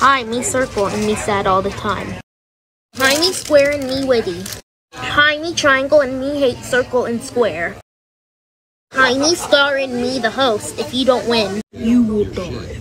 Hi, me circle and me sad all the time. Hi, me square and me witty. Hi, me triangle and me hate circle and square. Hi, me star and me the host. If you don't win, You will die.